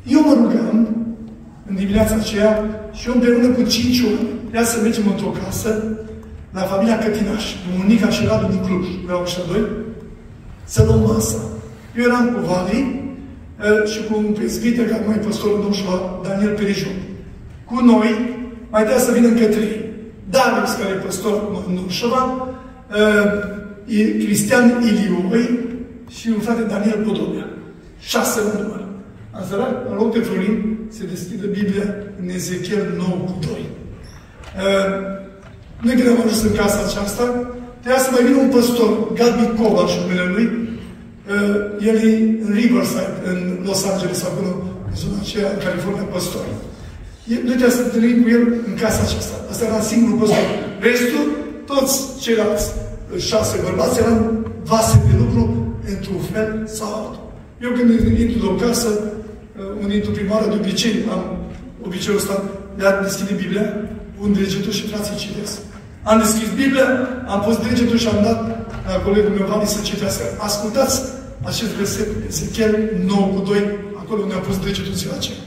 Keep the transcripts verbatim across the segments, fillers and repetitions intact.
Eu mă rugam în dimineața aceea și eu împreună cu cinci oameni trebuia să mergem într-o casă la familia Cătinaș, Monica și Radu din Cluj, vreau ăștia doi, să luăm masa. Eu eram cu Vali și cu un prezbiter, care mai păstorul domnul Daniel Perijon. Cu noi mai trebuia să vină încă trei. Darius, care e păstor în Nușova, Cristian Ilioi și un frate Daniel Podobea. Șase în număr. Azărat, în loc de Florin, se deschide Biblia în Ezechiel nouă cu doi. Noi când am ajuns în casa aceasta, trebuia să mai vină un păstor, Gabi Covaș, numele lui. El e în Riverside, în Los Angeles, acolo, în zona aceea, în California, păstor. Noi trebuia să întâlnim cu el în casa aceasta. Asta era singurul păstor. Restul, toți ceilalți șase bărbați, eram vase de lucru într-un fel sau altul. Eu când intru de o casă, unde intru prima oară, de obicei, am obiceiul ăsta de a deschide Biblia, pun degetul și frații citesc. Am deschis Biblia, am pus degetul și am dat la colegul meu Vali să citească. Ascultați acest verset, Ezechiel nouă cu doi, acolo unde am pus degetul ziua aceea.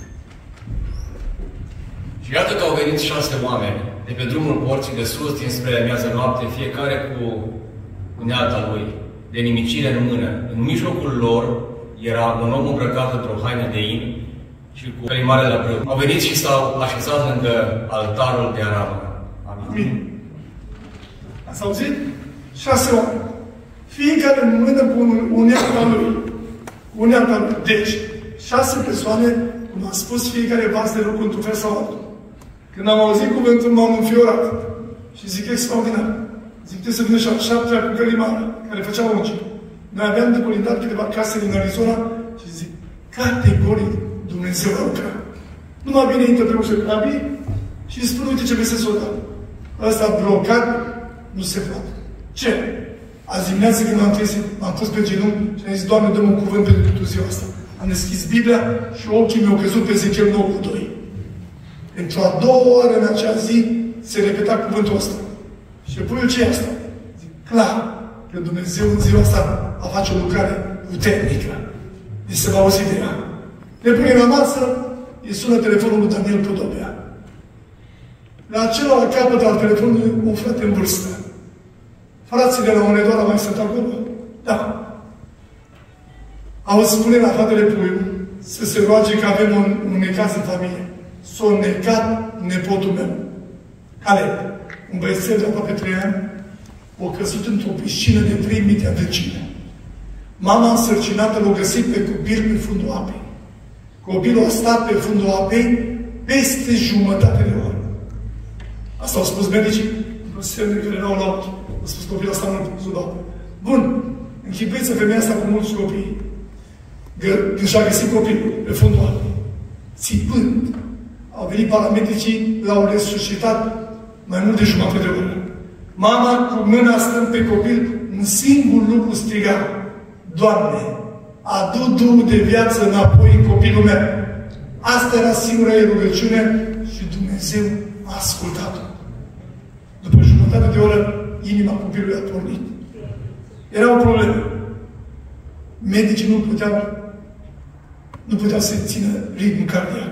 Și iată că au venit șase oameni de pe drumul porții de sus dinspre miază noapte, fiecare cu unealta lui, de nimicire în mână. În mijlocul lor era un om îmbrăcat într-o haină de in și cu călimare la brâu. Au venit și s-au așezat lângă altarul de aramă. Amin. Amin. Ați auzit? Șase oameni. Fiecare în mână cu unealta lui. Unealta lui. Deci, șase persoane, cum am spus, fiecare vas de lucru într-un fel sau altul. Când am auzit cuvântul, m-am înfiorat. Și zic extraordinar. Zic, trebuie să vină și al șaptea cu călimară, care făcea unge. Noi aveam de colindat câteva case din Arizona și zic, categoric, Dumnezeu a lucrat. Numai bine intră pe ușă Gabi și îi spune, uite ce vei să soldat. Ăsta blocat, nu se poate. Ce? Azi dimineață când m-am trezit, m-am pus pe genunchi și am zis, Doamne, dă-mă un cuvânt pentru ziua asta. Am deschis Biblia și ochii mi-au căzut pe Ezechiel nouă cu doi. Într-o a doua oară în acea zi se repeta cuvântul ăsta. Și apoi eu ce e asta? Zic, clar, că Dumnezeu în ziua asta a face o lucrare puternică. Deci se va auzi de ea. Ne pune la masă, îi sună telefonul lui Daniel Podobea. La celălalt capăt al telefonului, un frate în vârstă. Frații de la Unedoara mai sunt acolo? Da. Au spune la fratele Puiu să se roage că avem un, un necaz în familie. S-a necat nepotul meu. Caleb, un băiețel de aproape trei ani, o căzut într-o piscină de trei mii de adâncime. Mama însărcinată l-a găsit pe copil pe fundul apei. Copilul a stat pe fundul apei peste jumătate de oră. Asta au spus medicii, după semne care erau la ochi. Au spus copilul ăsta nu sub apă. Bun, închipuiți-vă femeia asta cu mulți copii. Când și-a găsit copilul pe fundul apei, țipând, au venit paramedicii, l-au resuscitat mai mult de jumătate de oră. Mama, cu mâna stând pe copil, un singur lucru striga, Doamne, adu Duhul de viață înapoi în copilul meu. Asta era singura ei rugăciune și Dumnezeu a ascultat-o. După jumătate de oră, inima copilului a pornit. Era o problemă. Medicii nu puteau, nu puteau să țină ritmul cardiac.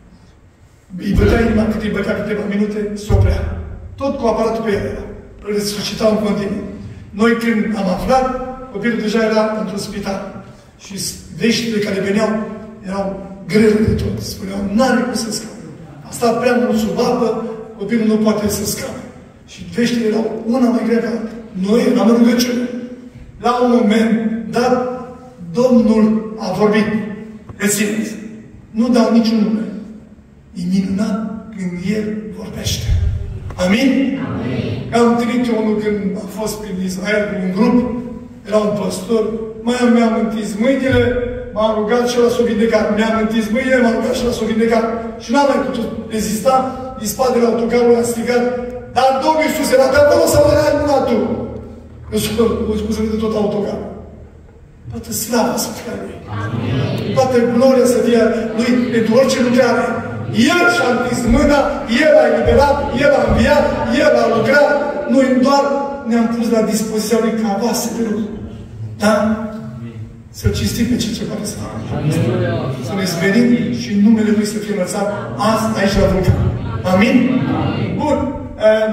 Îi bătea inima cât îi bătea câteva minute, se oprea. Tot cu aparatul pe el era. Îl resuscitau în continuu. Noi când am aflat, copilul deja era într-un spital. Și veștile care veneau erau grele de tot. Spuneau, n-are cum să scape. A stat prea mult sub apă, copilul nu poate să scape. Și veștile erau una mai grea ca alta. Noi eram în rugăciune. La un moment dat, Domnul a vorbit. Rețineți. Nu dau niciun nume. E minunat când El vorbește. Amin? Amin. Am întâlnit eu unul când am fost prin Israel cu un grup, era un păstor, mai mi-am întins mâinile, m-am rugat și ăla s-o vindecat. Mi-am întins mâinile, m-am rugat și ăla s-o vindecat. Și n-am mai putut rezista, din spatele autocarului am strigat, dar Domnul Iisus era pe acolo sau era în mâna tu? Eu spus de tot autocarul. Toată slava să fie Lui. Amin. Toată gloria să fie Lui pentru orice lucrare. El și-a întins mâna, El a eliberat, El a înviat, El a lucrat. Noi doar ne-am pus la dispoziția Lui ca vase de lucru. Da? să cinstim pe cel ce poate să facă. Să ne smerim și numele Lui să fie înălțat azi, aici la Vulcan. Amin? Bun. Uh,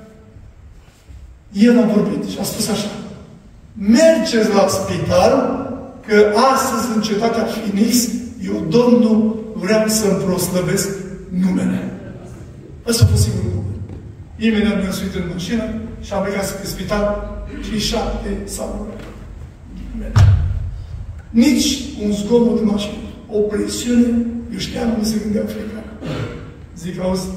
El a vorbit și a spus așa. Mergeți la spital, că astăzi în cetatea Phoenix, eu, Domnul, vreau să-mi proslăvesc numele. Ăsta a fost singurul lucru. Imediat mi-am suit în mașină și am plecat spre spital și șapte s-au rugat. Nici un zgomot de mașină. O presiune, eu știam cum se gândeau fiecare. Zic, auzi,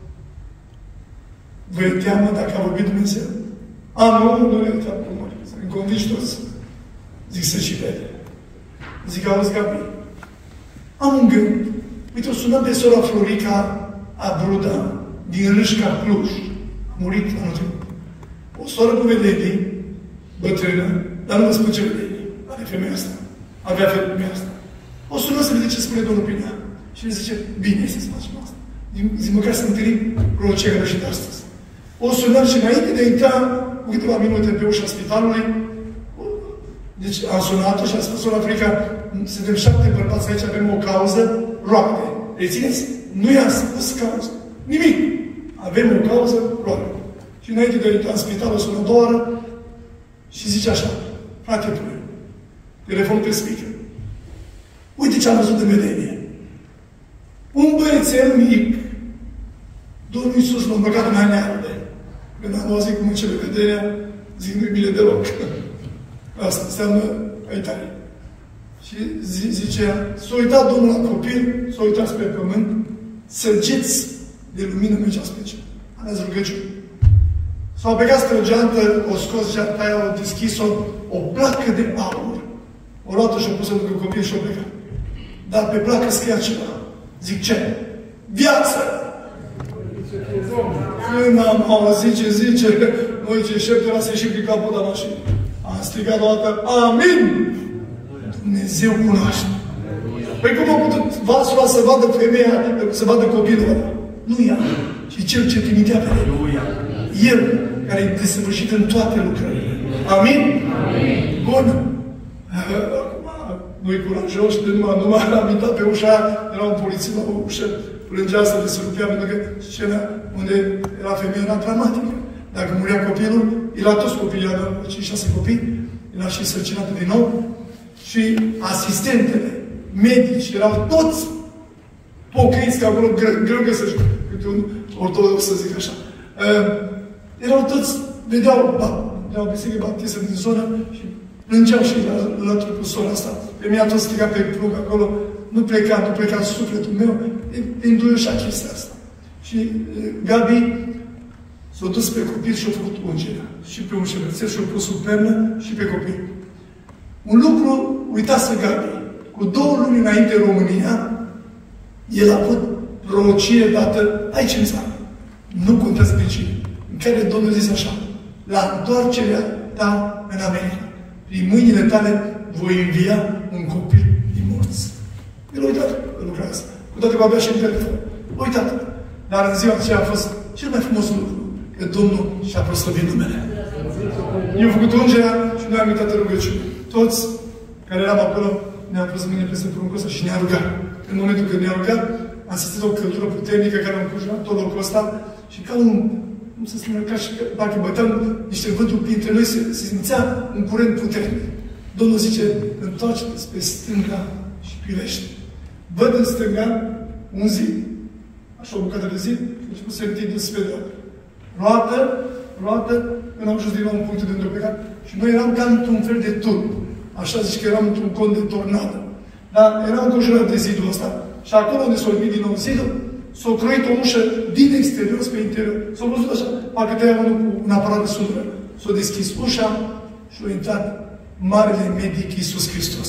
vă e teamă dacă a vorbit Dumnezeu? A, nu, nu e teamă cu mare. Să-mi convingi toți. Zic, să și vede. Zic, auzi, Gabi, am un gând. Uite, o sunăm pe sora Florica Abruda, din Râșca, Cluj. A murit anul trecut. O soră cu vedenii, bătrână, dar nu vă spun ce vedenii. Are femeia asta. Avea femeia asta. O sună să vede ce spune Domnul prin ea. Și le zice, bine să facem asta. Zic, măcar să întâlnim prorocea și de astăzi. O sunăm și înainte de a intra cu câteva minute pe ușa spitalului, deci am sunat-o și a spus la Africa, suntem șapte bărbați aici, avem o cauză, roapte. Rețineți? Nu i-am spus cauză. Nimic. Avem o cauză, roapte. Și înainte de a intra în spital, o sună a doua oră și zice așa, frate pune, telefon pe speaker. Uite ce am văzut în vedenie. Un băiețel mic, Domnul Iisus l-a îmbrăcat în haine albe. Când am auzit cum începe vederea, zic, nu-i bine deloc. Asta înseamnă uitare. Și zi, zicea, s-a uitat Domnul la copil, s-a uitat spre pământ, săgeți de lumină mergea spre cer. Ales rugăciuni. S-a plecat spre o geantă, o scos geanta aia, o deschis-o, o placă de aur. O luat-o și-o pus-o lângă copil și-o plecat. Dar pe placă scria ceva. Zic, ce? Viață! Când am auzit ce zice, noi ce șepte era să ieșim prin capul de mașină. Am strigat o dată, amin! Dumnezeu cunoaște. Păi cum a putut vasul ăla să vadă femeia, să vadă copilul ăla? Nu ea, ci cel ce trimitea pe el. El, care e desăvârșit în toate lucrările. Amin? Amin. Bun. Acum, nu-i curajos, de numai, numai am intrat pe ușa aia, era un polițist la o ușă, plângea să le se rupea, pentru că scena unde era femeia era dramatică. Dacă murea copilul, era toți copiii, era cinci șase copii, era și sărcinată din nou, și asistentele, medici, erau toți pocăiți, că acolo greu găsești câte un ortodox, să zic așa. Uh, erau toți, vedeau, vedeau biserică baptistă din zonă și plângeau și la, la trupul sora asta. Pe mine a tot strigat pe plug acolo, nu pleca, nu pleca sufletul meu, e înduioșa chestia asta. Și uh, Gabi s-a dus pe copil și a făcut ungerea. Și pe un șervețel și a pus sub pernă și pe copil. Un lucru, uitați-vă Gabi, cu două luni înainte în România, el a avut prorocie dată aici în țară. Nu contează pe cine. În care Domnul a zis așa, la întoarcerea ta în America, prin mâinile tale voi învia un copil din morți. El a uitat că lucrează. Cu toate că avea și în telefon. A uitat. Dar în ziua aceea a fost cel mai frumos lucru, că Domnul și-a proslăvit numele. Eu am făcut ungerea și noi am uitat în rugăciune. Toți care eram acolo ne-am pus mâine peste pruncul ăsta și ne-a rugat. În momentul când ne-a rugat, am simțit o căldură puternică care a încujurat tot locul ăsta și ca un, cum să spun, ca și dacă băteam niște vânturi printre noi, se, se simțea un curent puternic. Domnul zice, întoarce-te spre stânga și privește. Văd în stânga un zid, așa o bucată de zid, și a se întinde spre dreapta. Roată, roată, când am ajuns din nou în punctul de unde plecat. Și noi eram ca într-un fel de turn. Așa zici că eram într-un cont de tornadă. Dar eram înconjurat de zidul ăsta. Și acolo unde s-a lumit din nou zidul, s-a croit o ușă din exterior spre interior. S-a văzut așa, parcă tăia unul cu un aparat de sunură. S-a deschis ușa și a intrat Marele Medic Iisus Hristos.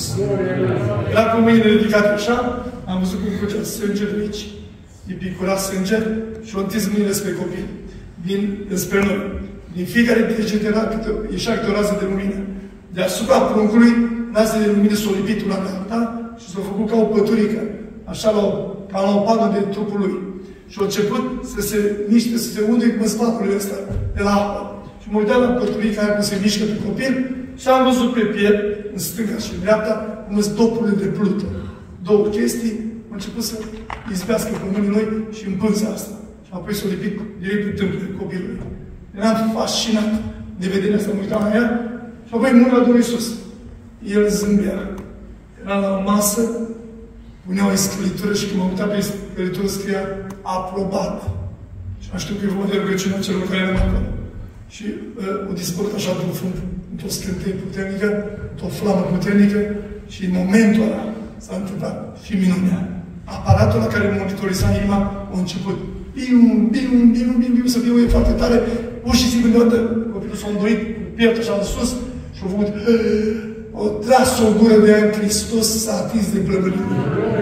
Era cu mâinile ridicate așa, am văzut cum făcea sânge de aici. Îi picura sânge și a întins mâinile spre copil. Din, spre noi. Din fiecare deget era câte, ieșea câte o rază de lumină. Deasupra pruncului, razele de lumină s-au lipit una de alta și s-au făcut ca o păturică. Așa la o, ca la o pană de trupul lui. Și a început să se miște, să se unde cu spatele ăsta de la apă. Și mă uitam la păturica aia cum se mișcă pe copil și am văzut pe piept, în stânga și în dreapta, cum sunt dopurile de plută. Două chestii, au început să izbească pe mâinile lui și în pânza asta. Și apoi s-au lipit direct pe tâmplele copilului. Eram fascinat de vederea asta, mă uitam la ea și apoi mâna Domnului Iisus. El zâmbea. Era la masă, punea o scălitură și când mă uitam pe scălitură scria aprobat. Și am știut că e vorba de rugăciunea celor care eram acolo. Și uh, o dispărut așa profund, într-o scânteie puternică, într-o flamă puternică și în momentul ăla s-a întâmplat și minunea. Aparatul la care monitoriza inima a început bium, bium, bium, bium, bium, să fie foarte tare. Pur și simplu, deodată, copilul s-a îndoit cu pieptul așa în sus și a făcut o tras o gură de aia, Hristos s-a atins de plămânire.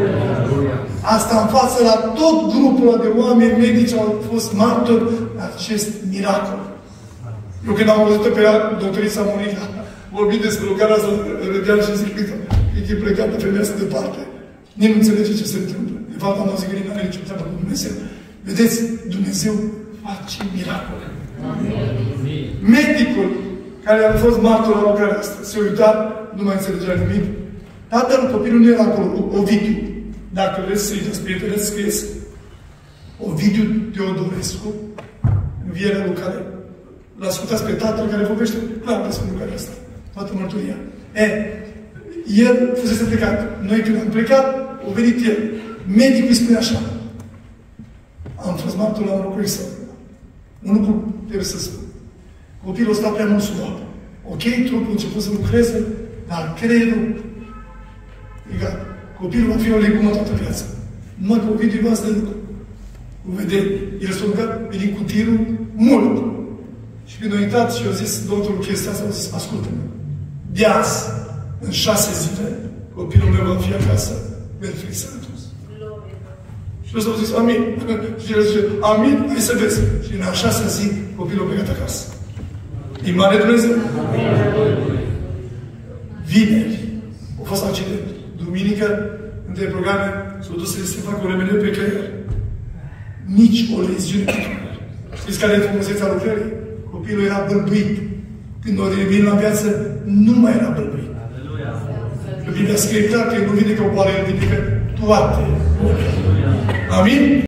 Asta în față la tot grupul de oameni medici au fost martori la acest miracol. Eu când am văzut-o pe ea, doctorița Monica, vorbit despre lucrarea asta, râdeam și zic, uite, e plecată femeia asta departe. Nimeni nu înțelege ce se întâmplă. De fapt, am auzit că nimeni nu are nicio treabă cu Dumnezeu. Vedeți, Dumnezeu face miracole. Medicul care a fost martor la lucrarea asta, se uita, nu mai înțelegea nimic. Tatăl copilului nu era acolo, Ovidiu. Dacă vreți să-i dați prietenesc, scrieți Ovidiu Teodorescu, învierea lui care l-ascultați pe tatăl care vorbește clar despre lucrarea asta. Toată mărturia. E, el fusese plecat. Noi când am plecat, a venit el. Medicul îi spune așa. Am fost martor la un lucru extraordinar. Un lucru trebuie să spun. Copilul ăsta prea mult sub apă. Ok, trupul a început să lucreze, dar creierul e gata. Copilul va fi o legumă toată viața. Numai că Ovidiu va să cu vedere. El s-a rugat, venind cu tirul, mult. Și când a uitat și a zis doctorul chestia asta, a zis, ascultă-mă, de azi, în șase zile, copilul meu va fi acasă, perfect sănătos. Și ăsta a zis, amin. Și el zice, amin, hai să vezi. Și în a șasea zi, copilul a plecat acasă. E mare Dumnezeu? Vineri, a fost accident. Duminică, între programe, s-au dus să se facă o remediu pe creier. Nici o leziune pe creier. Știți care e frumusețea lucrării? Copilul era bălbuit. Când o revenit la viață, nu mai era bălbuit. Că Biblia scrie clar că el nu vine ca o boală, el ridică toate. Amin?